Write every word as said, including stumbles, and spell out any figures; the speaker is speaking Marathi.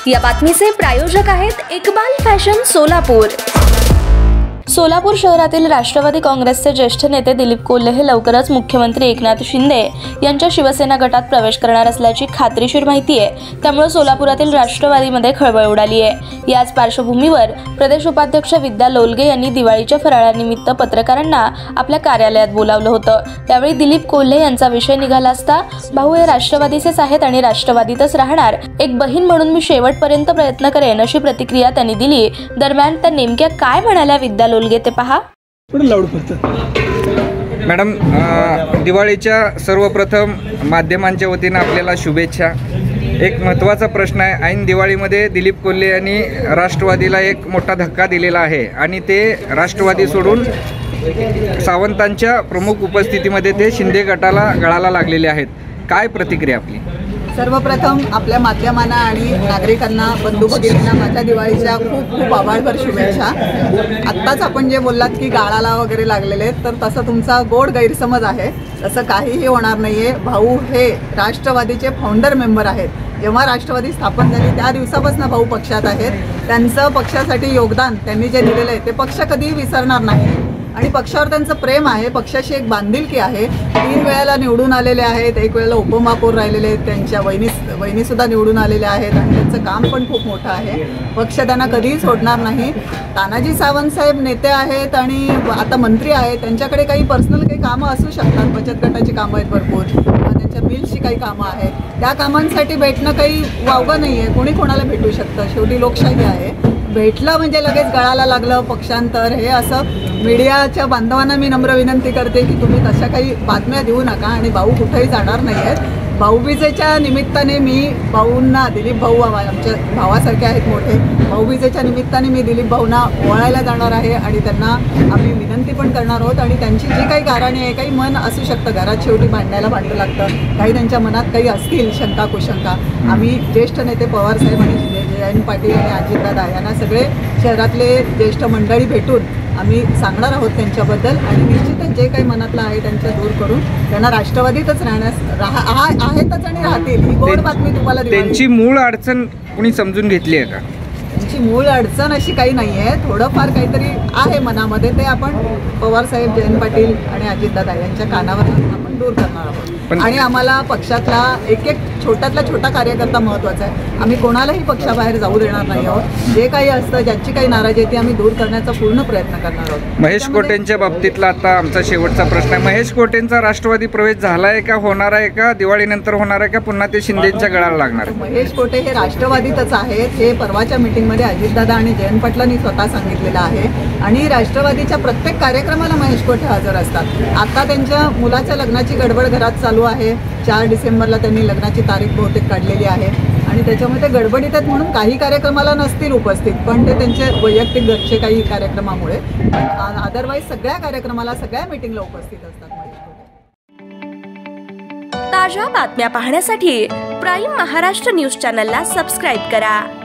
या बातमीचे प्रायोजक आहेत इकबाल फॅशन सोलापूर। सोलापूर शहरातील राष्ट्रवादी काँग्रेसचे ज्येष्ठ नेते दिलीप कोल्हे हे लवकरच मुख्यमंत्री एकनाथ शिंदे यांच्या शिवसेना गटात प्रवेश करणार असल्याची खात्रीशीर माहिती आहे। त्यामुळे सोलापुरातील राष्ट्रवादीमध्ये खळबळ उडाली आहे। याच पार्श्वभूमीवर प्रदेश उपाध्यक्ष विद्या लोलगे यांनी दिवाळीच्या फराळानिमित्त पत्रकारांना आपल्या कार्यालयात बोलावलं होतं। त्यावेळी दिलीप कोल्हे यांचा विषय निघाला असता भाऊ हे राष्ट्रवादीचेच आहेत आणि राष्ट्रवादीतच राहणार, एक बहीण म्हणून मी शेवटपर्यंत प्रयत्न करेन अशी प्रतिक्रिया त्यांनी दिली। दरम्यान त्या नेमक्या काय म्हणाल्या विद्या लोलगे ते पहा। मॅडम, दिवाळीच्या सर्वप्रथम माध्यमांच्या वतीने आपल्याला शुभेच्छा। एक महत्त्वाचा प्रश्न आहे, ऐन दिवाळीमध्ये दिलीप कोल्हे यांनी राष्ट्रवादीला एक मोठा धक्का दिलेला आहे आणि ते राष्ट्रवादी सोडून सावंतांच्या प्रमुख उपस्थितीमध्ये ते शिंदे गटाला गळाला लागलेले आहेत। काय प्रतिक्रिया आपली? सर्वप्रथम आपल्या माध्यमांना आणि नागरिकांना, बंधू भगिनींना माझ्या दिवाळीच्या खूप खूप आभारभर शुभेच्छा। आत्ताच आपण जे बोललात की गाळाला वगैरे लागलेले आहेत, तर तसं तुमचा गोड गैरसमज आहे। तसं काहीही होणार नाही आहे। भाऊ हे राष्ट्रवादीचे फाउंडर मेंबर आहेत। जेव्हा राष्ट्रवादी स्थापन झाली त्या दिवसापासून भाऊ पक्षात आहेत। त्यांचं पक्षासाठी योगदान त्यांनी जे दिलेलं आहे ते पक्ष कधीही विसरणार नाही आणि पक्षावर त्यांचं प्रेम आहे, पक्षाशी एक बांधिलकी आहे। तीन वेळेला निवडून आलेले आहेत, एक वेळेला उपमहापौर राहिलेले आहेत, त्यांच्या वहिनी वहिनीसुद्धा निवडून आलेल्या आहेत आणि त्यांचं काम पण खूप मोठं आहे। पक्ष त्यांना कधीही सोडणार नाही। तानाजी सावंत साहेब नेते आहेत आणि आता मंत्री आहेत, त्यांच्याकडे काही पर्सनल काही कामं असू शकतात, बचत गटाची कामं आहेत भरपूर, त्यांच्या बिलची काही कामं आहेत, त्या कामांसाठी भेटणं काही वावगं नाही आहे। कोणी कोणाला भेटू शकतं, शेवटी लोकशाही आहे। भेटलं म्हणजे लगेच गळाला लागलं पक्षांतर, हे असं मीडियाच्या बांधवांना मी नम्र विनंती करते की तुम्ही तशा काही बातम्या देऊ नका आणि भाऊ कुठेही जाणार नाही आहेत। भाऊबीजेच्या निमित्ताने मी भाऊंना, दिलीप भाऊ आमच्या भावासारखे आहेत मोठे, भाऊबीजेच्या निमित्ताने मी दिलीप भाऊंना ओवाळायला जाणार आहे आणि त्यांना आम्ही विनंती पण करणार आहोत। आणि त्यांची जी काही गाराणी आहे, काही मन असू शकतं, घरात शेवटी भांडायला भांडलं लागतं, काही त्यांच्या मनात काही असतील शंका कुशंका, आम्ही ज्येष्ठ नेते पवारसाहेब आणि जयंत पाटील आणि अजितदादा यांना सगळे शहरातले ज्येष्ठ मंडळी भेटून आम्ही सांगणार आहोत त्यांच्याबद्दल आणि निश्चितच जे काही मनातलं आहे त्यांचं दूर करून त्यांना राष्ट्रवादीतच राहण्यास राहा आहेतच आणि राहतील। ही गोड बातमी तुम्हाला दिली। त्यांची मूळ अडचण कुणी समजून घेतली आहे का? त्यांची मूळ अडचण अशी काही नाही आहे, थोडंफार काहीतरी आहे मनामध्ये, ते आपण पवारसाहेब, जयंत पाटील आणि अजितदादा यांच्या कानावर आपण दूर करणार आहोत। आणि आम्हाला पक्षातला एक एक छोट्यातला छोटा कार्यकर्ता महत्त्वाचा आहे। आम्ही कोणालाही पक्षाबाहेर जाऊ देणार नाही आहोत। जे काही असतं, ज्याची काही नाराजी आहे ती आम्ही दूर करण्याचा पूर्ण प्रयत्न करणार आहोत। महेश कोटेंच्या बाबतीतला आता आमचा शेवटचा प्रश्न आहे, महेश कोटेंचा राष्ट्रवादी प्रवेश झाला आहे का, होणार आहे का, दिवाळीनंतर होणार आहे का, पुन्हा ते शिंदेच्या गळाला लागणार आहे? महेश कोटे हे राष्ट्रवादीतच आहेत, हे परवाच्या मीटिंगमध्ये अजितदादा आणि जयंत पाटलांनी स्वतः सांगितलेलं आहे आणि राष्ट्रवादीच्या प्रत्येक कार्यक्रमाला महेश कोटे हजर असतात। आता त्यांच्या मुलाच्या लग्नाची गडबड घरात चालू आहे। चार डिसेंबरला त्यांनी लग्नाची तारीख बहुतेक काढलेली आहे आणि त्याच्यामुळे ते गडबडीत आहेत म्हणून काही कार्यक्रमाला नसतील उपस्थित, पण ते त्यांचे वैयक्तिक घरचे काही कार्यक्रमामुळे, अदरवाईज सगळ्या कार्यक्रमाला, सगळ्या मीटिंगला उपस्थित असतात। ताज्या बातम्या पाहण्यासाठी प्राईम महाराष्ट्र न्यूज चॅनलला सबस्क्राईब करा।